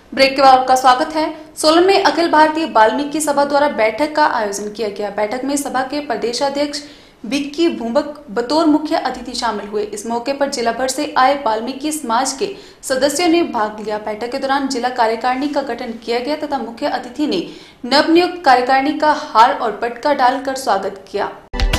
Break के बाद आपका स्वागत है। सोलन में अखिल भारतीय वाल्मीकि सभा द्वारा बैठक का आयोजन किया गया। बैठक में सभा के प्रदेशाध्यक्ष बिक्की भूमक बतौर मुख्य अतिथि शामिल हुए। इस मौके पर जिला भर से आए वाल्मीकि समाज के सदस्यों ने भाग लिया। बैठक के दौरान जिला कार्यकारिणी का गठन किया गया तथा मुख्य अतिथि ने नवनियुक्त कार्यकारिणी का हार और पटका डालकर स्वागत किया।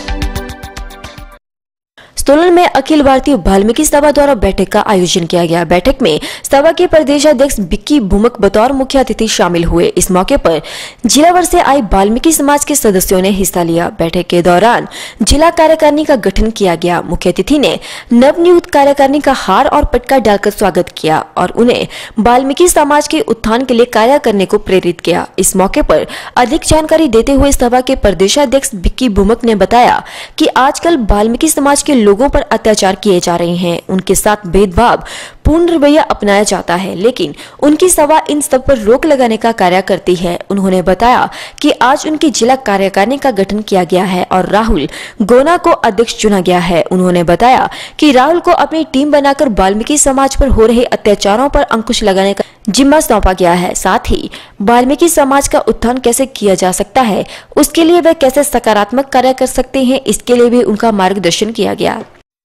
सोलन में अखिल भारतीय वाल्मीकि सभा द्वारा बैठक का आयोजन किया गया। बैठक में सभा के प्रदेशाध्यक्ष बिक्की भूमक बतौर मुख्य अतिथि शामिल हुए। इस मौके पर जिला भर से आए वाल्मीकि समाज के सदस्यों ने हिस्सा लिया। बैठक के दौरान जिला कार्यकारिणी का गठन किया गया। मुख्य अतिथि ने नवनियुक्त कार्यकारिणी का हार और पटका डालकर स्वागत किया और उन्हें वाल्मीकि समाज के उत्थान के लिए कार्य करने को प्रेरित किया। इस मौके पर अधिक जानकारी देते हुए सभा के प्रदेशाध्यक्ष बिक्की भूमक ने बताया कि आजकल वाल्मीकि समाज के लोगों पर अत्याचार किए जा रहे हैं, उनके साथ भेदभाव पूर्ण रवैया अपनाया जाता है, लेकिन उनकी सभा इन सब पर रोक लगाने का कार्य करती है। उन्होंने बताया कि आज उनकी जिला कार्यकारिणी का गठन किया गया है और राहुल गोना को अध्यक्ष चुना गया है। उन्होंने बताया कि राहुल को अपनी टीम बनाकर वाल्मीकि समाज पर हो रहे अत्याचारों पर अंकुश लगाने का जिम्मा सौंपा गया है। साथ ही वाल्मीकि समाज का उत्थान कैसे किया जा सकता है, उसके लिए वे कैसे सकारात्मक कार्य कर सकते हैं, इसके लिए भी उनका मार्गदर्शन किया गया।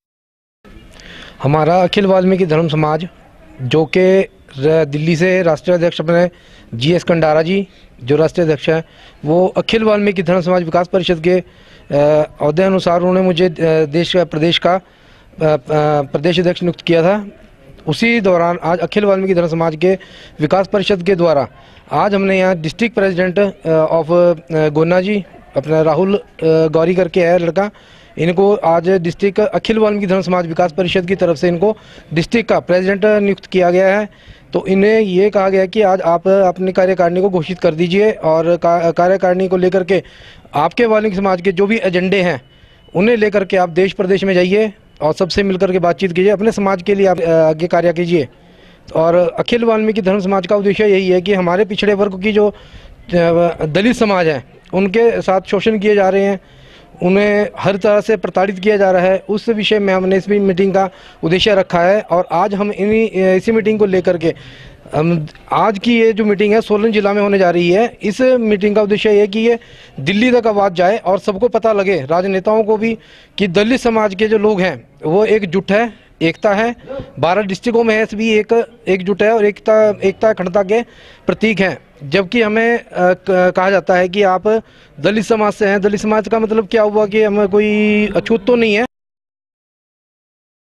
हमारा अखिल वाल्मीकि धर्म समाज, जो कि दिल्ली से राष्ट्रीय अध्यक्ष अपने GS कंडारा जी जो राष्ट्रीय अध्यक्ष हैं, वो अखिल वाल्मीकि धर्म समाज विकास परिषद के अहदे अनुसार उन्होंने मुझे प्रदेश का प्रदेश अध्यक्ष नियुक्त किया था। उसी दौरान आज अखिल वाल्मीकि धर्म समाज के विकास परिषद के द्वारा आज हमने यहाँ डिस्ट्रिक्ट प्रेसिडेंट ऑफ गोना जी अपना राहुल गौरी करके है लड़का, इनको आज डिस्ट्रिक्ट अखिल वाल्मीकि धर्म समाज विकास परिषद की तरफ से इनको डिस्ट्रिक्ट का प्रेसिडेंट नियुक्त किया गया है। तो इन्हें ये कहा गया कि आज आप अपनी कार्यकारिणी को घोषित कर दीजिए और कार्यकारिणी को लेकर के आपके वाल्मीकि समाज के जो भी एजेंडे हैं उन्हें लेकर के आप देश प्रदेश में जाइए और सबसे मिलकर के बातचीत कीजिए, अपने समाज के लिए आप आगे कार्य कीजिए। और अखिल वाल्मीकि धर्म समाज का उद्देश्य यही है कि हमारे पिछड़े वर्ग की जो दलित समाज है उनके साथ शोषण किए जा रहे हैं, उन्हें हर तरह से प्रताड़ित किया जा रहा है, उस विषय में हमने इस मीटिंग का उद्देश्य रखा है। और आज हम इसी मीटिंग को लेकर के आज की ये जो मीटिंग है सोलन जिला में होने जा रही है, इस मीटिंग का उद्देश्य ये कि ये दिल्ली तक आवाज़ जाए और सबको पता लगे, राजनेताओं को भी, कि दलित समाज के जो लोग हैं वो एकजुट है, एकता है। 12 डिस्ट्रिक्टों में भी एकजुट है और एकता अखंडता के प्रतीक हैं। जबकि हमें कहा जाता है कि आप दलित समाज से हैं। दलित समाज का मतलब क्या हुआ कि हमें कोई अछूत तो नहीं है।